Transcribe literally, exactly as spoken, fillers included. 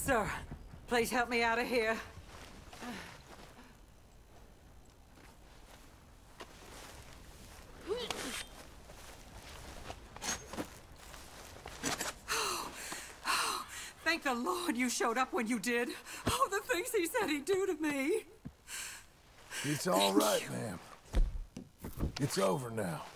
Sir, please help me out of here. Thank the Lord you showed up when you did. Oh, the things he said he'd do to me. It's all right, ma'am. It's over now.